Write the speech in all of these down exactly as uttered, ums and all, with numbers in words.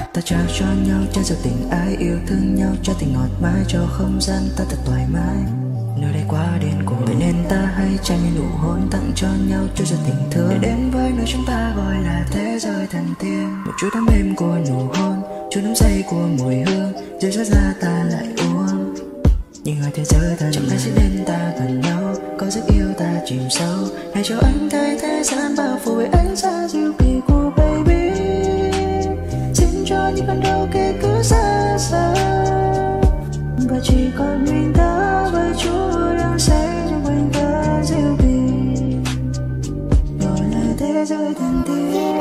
Ta trao cho nhau trao dòng tình ái, yêu thương nhau cho tình ngọt mãi, cho không gian ta thật thoải mái. Nơi đây quá điên cuồng, vậy nên ta hãy trao những nụ hôn tặng cho nhau cho dòng tình thương, để đến với nơi chúng ta gọi là thế giới thần tiên. Một chút ấm êm của nụ hôn, chút nắm say của mùi hương, rơi rớt ra ta lại uống. Nhưng ở thế giới thần chẳng ai sẽ đến ta gần nhau, có giấc yêu ta chìm sâu. Hãy cho anh thấy thế gian bao phủ với ánh sáng diệu kỳ của baby. Xin cho những ban đầu kia cứ xa xa, và chỉ còn mình ta với Chúa đang say trong quanh ta diệu kỳ, gọi là thế giới thần tiên.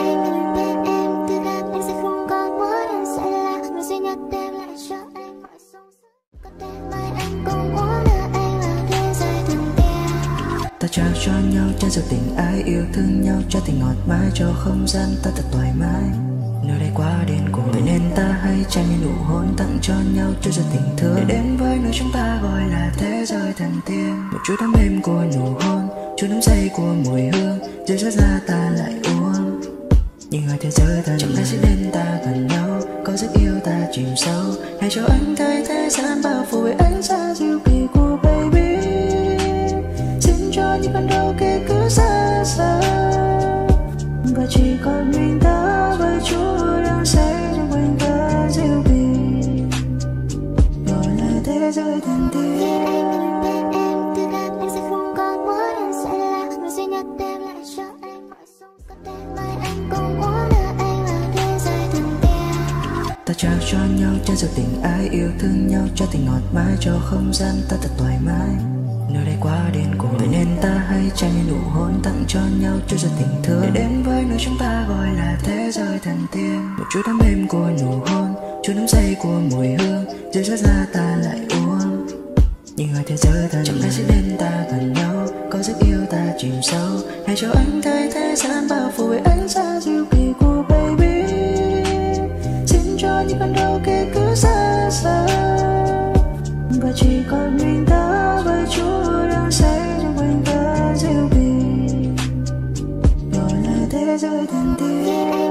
Ta trao cho nhau trao dòng tình ái, yêu thương nhau cho tình ngọt mãi, cho không gian ta thật thoải mái. Nơi đây quá điên cuồng, vậy nên ta hãy trao những nụ hôn tặng cho nhau cho dòng tình thương, để đến với nơi chúng ta gọi là thế giới thần tiên. Một chút ấm êm của nụ hôn, chút nắm say của mùi hương, rơi rớt ra ta lại uống. Nhưng ở thế giới thần chẳng ai sẽ đến ta gần nhau, có giấc yêu ta chìm sâu. Hãy cho anh thấy thế gian bao phủ với ánh sáng diệu kỳ của baby. Xin cho những ban đầu kia cứ xa xa, và chỉ còn mình ta với Chúa đang say trong quanh ta diệu kỳ, gọi là thế giới thần tiên. Ta trao cho nhau trao dòng tình ái, yêu thương nhau cho tình ngọt mãi, cho không gian ta thật thoải mái. Nơi đây quá điên cuồng, vậy nên ta hãy trao những nụ hôn tặng cho nhau cho dòng tình thương, để đến với nơi chúng ta gọi là thế giới thần tiên. Một chút ấm êm của nụ hôn, chút nắm say của mùi hương, rơi rớt ra ta lại uống. Nhưng ở thế giới thần chẳng ai sẽ đến ta gần nhau, có giấc yêu ta chìm sâu. Hãy cho anh thấy thế gian bao phủ với ánh sáng diệu kỳ của baby. Xin cho những ban đầu kia cứ xa xa, và chỉ còn mình ta với Chúa đang say trong quanh ta diệu kỳ, gọi là thế giới thần tiên.